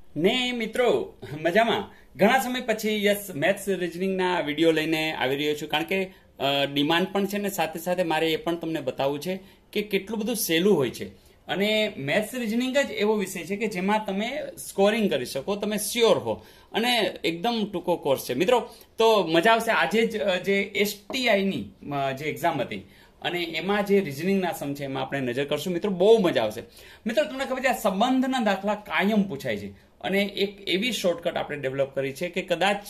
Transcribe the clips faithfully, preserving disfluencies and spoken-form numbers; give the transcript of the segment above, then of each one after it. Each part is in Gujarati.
ને મિત્રો મજામાં ઘણા સમય પછી યસ મેથ્સ રીઝનિંગના વિડીયો લઈને આવી રહ્યો છું, કારણ કે ડિમાન્ડ પણ છે ને સાથે સાથે મારે એ પણ તમને બતાવવું છે કે કેટલું બધું સહેલું હોય છે. અને મેથ્સ રીઝનિંગ જ એવો વિષય છે કે જેમાં તમે સ્કોરિંગ કરી શકો, તમે શ્યોર હો, અને એકદમ ટૂંકો કોર્સ છે મિત્રો. તો મજા આવશે. આજે જ જે એસટીઆઈની જે એક્ઝામ હતી અને એમાં જે રિઝનિંગના સમ છે એમાં આપણે નજર કરશું મિત્રો. બહુ મજા આવશે મિત્રો. તમને ખબર છે આ સંબંધના દાખલા કાયમ પૂછાય છે અને એક એવી શોર્ટકટ આપણે ડેવલપ કરી છે કે કદાચ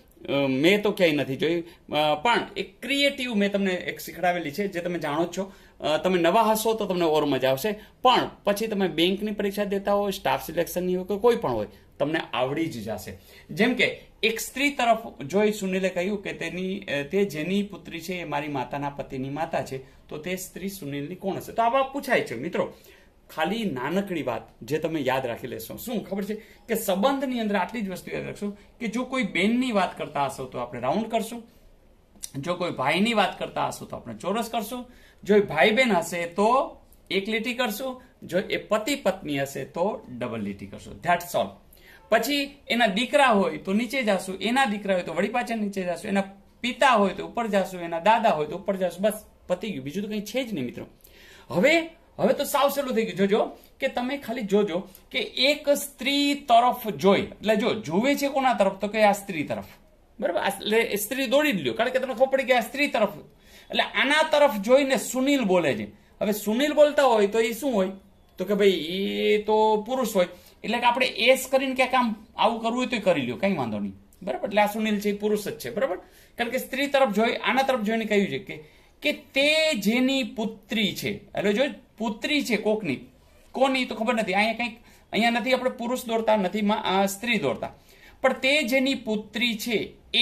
મેં તો ક્યાંય નથી જોઈ, પણ એક ક્રિએટિવ મેં તમને એક શીખડાવેલી છે જે તમે જાણો છો. તમે નવા હશો તો તમને ઓર મજા આવશે, પણ પછી તમે બેંકની પરીક્ષા દેતા હોય, સ્ટાફ સિલેક્શનની હોય કે કોઈ પણ હોય, તમને આવડી જ જશે. જેમ કે એક સ્ત્રી તરફ જોઈ સુનિલે કહ્યું કે તેની તે જેની પુત્રી છે એ મારી માતાના પતિની માતા છે, તો તે સ્ત્રી સુનિલની કોણ હશે? તો આવા પૂછાય છે મિત્રો. ખાલી નાનકડી વાત જે તમે યાદ રાખી લેશો, શું ખબર છે કે સંબંધની અંદર આટલી જ વસ્તુ યાદ રાખશું કે જો કોઈ બેનની વાત કરતા હશો તો આપણે રાઉન્ડ કરશું, જો કોઈ ભાઈની વાત કરતા હશો તો આપણે ચોરસ કરશું, જો ભાઈ બહેન હશે તો એક લીટી કરશું, જો એ પતિ પત્ની હશે તો ડબલ લીટી કરશું. That's all. પછી એના દીકરા હોય તો નીચે જાશું, એના દીકરા હોય તો વળી પાછા નીચે જાશું, એના પિતા હોય તો ઉપર જાશું, એના દાદા હોય તો ઉપર જાશું. બસ પતી ગયું, બીજું તો કંઈ છે જ નહીં મિત્રો. હવે હવે તો સાવ સહેલું થઈ ગયું. જોજો કે તમે ખાલી જોજો કે એક સ્ત્રી તરફ જોઈ, એટલે જો જુએ છે કોના તરફ, તો કે આ સ્ત્રી તરફ, બરાબર. એટલે સ્ત્રી દોડી જ લ્યો, કારણ કે તમને ખબર પડી કે આ સ્ત્રી તરફ, એટલે આના તરફ જોઈને સુનિલ બોલે છે. હવે સુનિલ બોલતા હોય તો એ શું હોય, તો કે ભાઈ એ તો પુરુષ હોય, એટલે કે આપણે એસ કરીને ક્યાંક આમ આવું કરવું હોય તો કરી લ્યો, કઈ વાંધો નહીં, બરાબર. એટલે આ સુનિલ છે એ પુરુષ જ છે, બરાબર. કારણ કે સ્ત્રી તરફ જોઈ, આના તરફ જોઈને કહ્યું છે કે કે તે જેની પુત્રી છે, એટલે જો પુત્રી છે કોકની, કોની તો ખબર નથી, અહીંયા કંઈક અહીંયા નથી આપણે પુરુષ દોરતા, નથી સ્ત્રી દોરતા, પણ તે જેની પુત્રી છે એ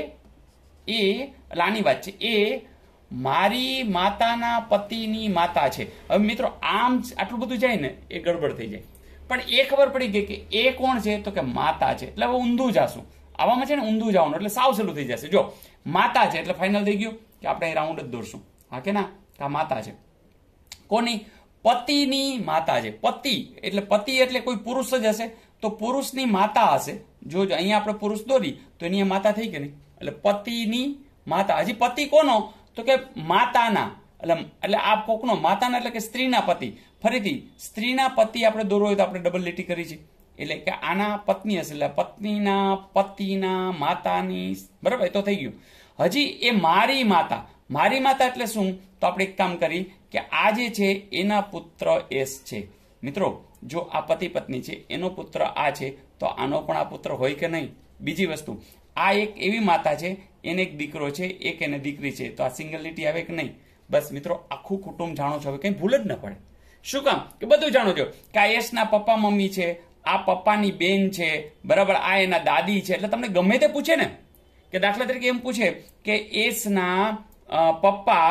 એ આની વાત છે, એ મારી માતાના પતિની માતા છે. હવે મિત્રો આમ આટલું બધું જાય ને એ ગડબડ થઈ જાય, પણ એ ખબર પડી ગઈ કે એ કોણ છે, તો કે માતા છે. એટલે હવે ઊંધું જાશું, આવામાં છે ને ઊંધું જવાનું, એટલે સાવ સહેલું થઈ જશે. જો માતા છે એટલે ફાઇનલ થઈ ગયું કે આપણે રાઉન્ડ જ દોરશું, હા કે ના. આ માતા છે કોની? પતિની માતા છે. પતિ એટલે પતિ એટલે કોઈ પુરુષ જ હશે, તો પુરુષની માતા હશે. જો અહીંયા આપણે પુરુષ દોરી તો એની માતા થઈ કે નહીં, એટલે પતિની માતા. હજી પતિ કોનો, તો કે માતાના, એટલે એટલે આ કોકનો માતાના, એટલે કે સ્ત્રીના પતિ. ફરીથી સ્ત્રીના પતિ આપણે દોરવો હોય તો આપણે ડબલ લીટી કરી છે, એટલે કે આના પત્ની હશે, એટલે પત્નીના પતિના માતાની, બરાબર. તો થઈ ગયું. હજી એ મારી માતા, મારી માતા એટલે શું, તો આપણે એક કામ કરી કે આ જે છે એના પુત્ર એસ છે. મિત્રો જો આ પતિ પત્ની છે, એનો પુત્ર આ છે, તો આનો પણ આ પુત્ર હોય કે નહીં? બીજી વસ્તુ, આ એક એવી માતા છે, એને એક દીકરો છે, એક એને દીકરી છે, તો આ સિંગલ લીટી આવે કે નહીં? બસ મિત્રો આખું કુટુંબ જાણો છો, હવે કંઈ ભૂલ જ ન પડે. શું કામ કે બધું જાણો છો કે આ એસના પપ્પા મમ્મી છે, આ પપ્પાની બેન છે, બરાબર, આ એના દાદી છે. એટલે તમને ગમે તે પૂછે ને, કે દાખલા તરીકે એમ પૂછે કે એસના પપ્પા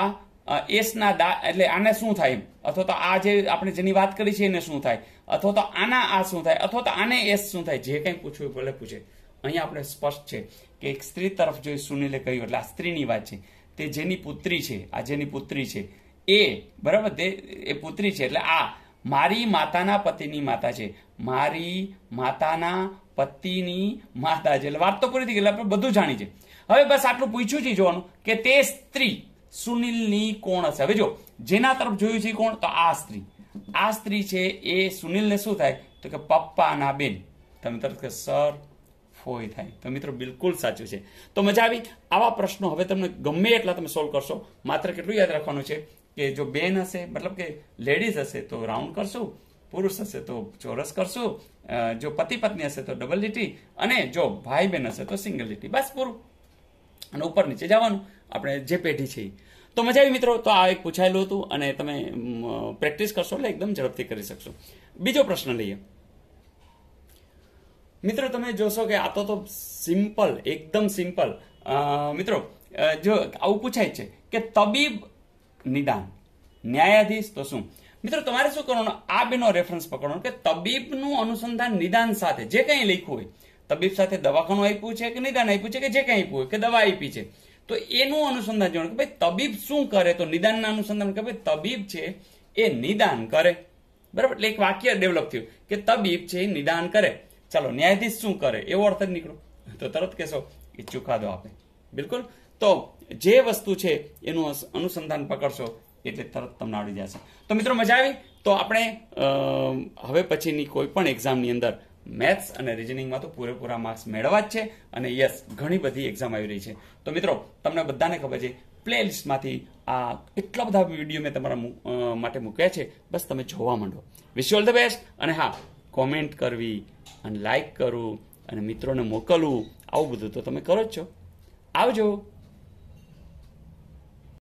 એસના દા, એટલે આને શું થાય, અથવા તો આ જે આપણે જેની વાત કરી છે એને શું થાય, અથવા તો આના આ શું થાય, અથવા તો આને એસ શું થાય, જે કંઈ પૂછવું ભલે પૂછે. અહીંયા આપણે સ્પષ્ટ છે કે એક સ્ત્રી તરફ જોઈ સુનિલે કહ્યું, એટલે આ સ્ત્રીની વાત છે. તે જેની પુત્રી છે, આ જેની પુત્રી છે એ, બરાબર, તે એ પુત્રી છે, એટલે આ મારી માતાના પતિની માતા છે, મારી માતાના પતિની માતા છે. એટલે વાત તો પૂરી થઈ ગઈ, આપણે બધું જાણી છે. હવે બસ આટલું પૂછ્યું છે જોવાનું કે તે સ્ત્રી સુનિલની કોણ હશે. હવે જો જેના તરફ જોયું છે કોણ, તો આ સ્ત્રી, આ સ્ત્રી છે એ સુનિલને શું થાય, તો કે પપ્પાના બેન. તમે તરત કે સર ફોઈ થાય. તો મિત્રો બિલકુલ સાચું છે. તો મજા આવી. આવા પ્રશ્નો હવે તમને ગમે એટલા તમે સોલ્વ કરશો. માત્ર કેટલું યાદ રાખવાનું છે કે જો બેન હશે, મતલબ કે લેડીઝ હશે તો રાઉન્ડ કરશું, પુરુષ હશે તો ચોરસ કરશું, જો પતિ પત્ની હશે તો ડબલ લીટી, અને જો ભાઈ બહેન હશે તો સિંગલ લીટી. બસ પૂરું. અને ઉપર નીચે જવાનું આપણે જે પેઢી છે. તો મજા આવી મિત્રો. તો આ એક પૂછાયેલું હતું અને તમે પ્રેક્ટિસ કરશો એટલે એકદમ ઝડપથી કરી શકશો. બીજો પ્રશ્ન લઈએ મિત્રો. તમે જોશો કે આ તો તો સિમ્પલ, એકદમ સિમ્પલ. મિત્રો જો આવું પૂછાય છે કે તબીબ નિદાન ન્યાયાધીશ તો શું? મિત્રો તમારે શું કરવાનું, આ બેનો રેફરન્સ પકડવાનો કે તબીબનું અનુસંધાન નિદાન સાથે જે કંઈ લખ્યું હોય, તબીબ સાથે દવાખાનું આપ્યું છે કે નિદાન આપ્યું છે કે જે કંઈ આપ્યું હોય કે દવા આપી છે, તો એનું અનુસંધાન જોવાનું કે ભાઈ તબીબ શું કરે, તો નિદાનના અનુસંધાન કે ભાઈ તબીબ છે એ નિદાન કરે, બરાબર. એટલે એક વાક્ય ડેવલપ થયું કે તબીબ છે એ નિદાન કરે. ચાલો ન્યાયાધીશ શું કરે એવો અર્થ જ નીકળો તો તરત કહેશો એ ચુકાદો આપે. બિલકુલ. તો જે વસ્તુ છે એનું અનુસંધાન પકડશો એટલે તરત તમને આવડી જશે. તો મિત્રો મજા આવી. તો આપણે હવે પછીની કોઈ પણ એક્ઝામની અંદર મેથ્સ અને રિઝનિંગમાં તો પૂરેપૂરા માર્ક્સ મેળવવા જ છે. અને યસ, ઘણી બધી એક્ઝામ આવી રહી છે. તો મિત્રો તમને બધાને ખબર છે પ્લે લિસ્ટમાંથી આ એટલા બધા વિડીયો મેં તમારા માટે મૂક્યા છે, બસ તમે જોવા માંડો. Wish you all the best. અને હા, કોમેન્ટ કરવી અને લાઈક કરવું અને મિત્રોને મોકલવું, આવું બધું તો તમે કરો જ છો. આવજો.